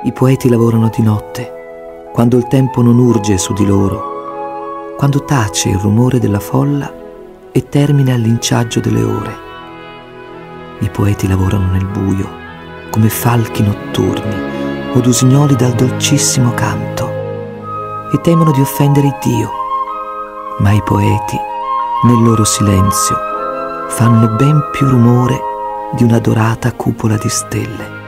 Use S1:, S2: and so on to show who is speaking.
S1: I poeti lavorano di notte, quando il tempo non urge su di loro, quando tace il rumore della folla e termina il linciaggio delle ore. I poeti lavorano nel buio, come falchi notturni o usignoli dal dolcissimo canto, e temono di offendere Dio, ma i poeti, nel loro silenzio, fanno ben più rumore di una dorata cupola di stelle.